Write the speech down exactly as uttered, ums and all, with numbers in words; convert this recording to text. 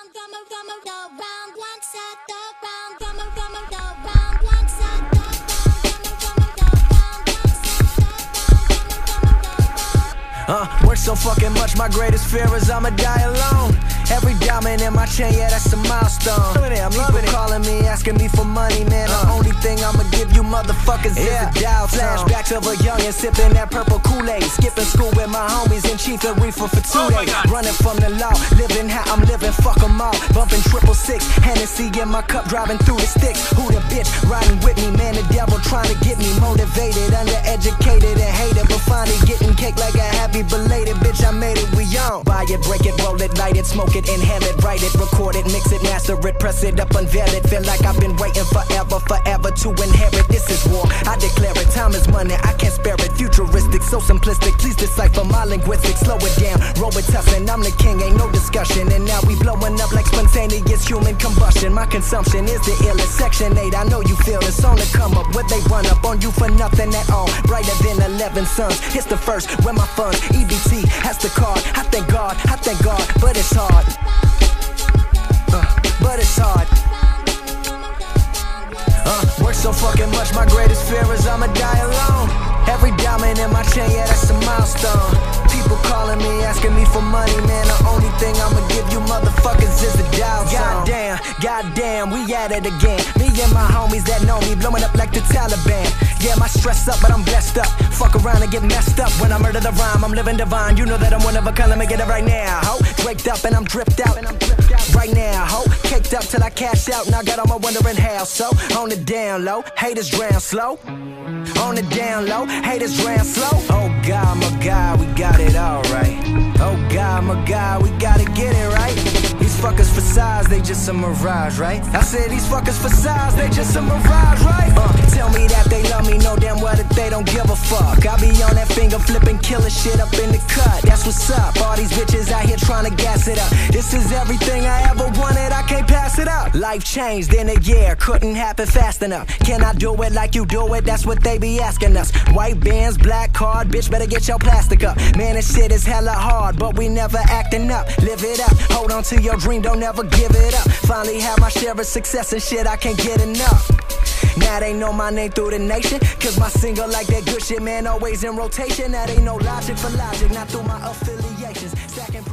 Uh, work so fucking much, my greatest fear is I'ma die alone. Every diamond in my chain, yeah, that's a milestone. I'm loving it. Calling me, asking me for money, man. Uh. The only thing I'ma give you motherfuckers yeah. is a dial tone. Flashbacks of a youngin' sipping that purple Kool-Aid, skipping school with my homies and chief and reefer for two oh days. Running from the law, living how I'm living, fuck them all. Bumping triple six, Hennessy in my cup, driving through the sticks. Who the bitch riding with me, man? The devil trying to get me motivated, undereducated and hated, but finally getting cake like a happy belated bitch. I made it, we on. Buy it, break it, roll it, light it, smoke it, inhale it, write it, record it, mix it, master it, press it up, unveil it. Feel like I've been waiting forever, forever to inherit. This is war, I declare it. Time is money, I can't spare it. Futuristic, so simplistic. Please decipher my linguistics. Slow it down, roll it tussin'. I'm the king, ain't no discussion. And now we blowing up like spontaneous human combustion. My consumption is the illest. Section eight, I know you feel it's on the come up. What they run up on you for nothing at all. Brighter than eleven suns. It's the first, where my funds. E B T has the card. I thank God, I thank God, but it's hard. Uh, but it's hard. Uh, work so fucking much, my greatest fear is I'ma die alone. Every diamond in my chain, yeah, that's a milestone. People calling me, asking me for money, man. The only thing I'ma give you motherfuckers is the dial tone. Goddamn, goddamn, we at it again. Me and my homies that know me, blowing up like the Taliban. Yeah, my stress up, but I'm blessed up. Fuck around and get messed up. When I murder the rhyme, I'm living divine. You know that I'm one of a kind, let me get it right now, ho. Draped up and I'm dripped out, and I'm dripped out right now, ho. Caked up till I cash out, now got all my wondering how. So, on the down low, haters drown slow. On the down low, haters drown slow. Oh God, my God, we got it all right. Oh God, my God, we gotta get it right. These fuckers for size, they just a mirage, right? I said these fuckers for size, they just a mirage, right? Uh, tell me that they love me, know damn well that they don't give a fuck. I be on that finger flipping, killer shit up in the cut. That's what's up, all these bitches out here trying to gas it up. This is everything I ever wanted, I can't pass it up. Life changed in a year, couldn't happen fast enough. Can I do it like you do it? That's what they be asking us. White bands, black card, bitch better get your plastic up. Man, this shit is hella hard, but we never acting up. Live it up, hold on to your dream, don't ever give it up. Finally have my share of success and shit, I can't get enough. Now they know my name through the nation, cause my single like that good shit, man, always in rotation. That ain't no logic for logic, not through my affiliations. Stacking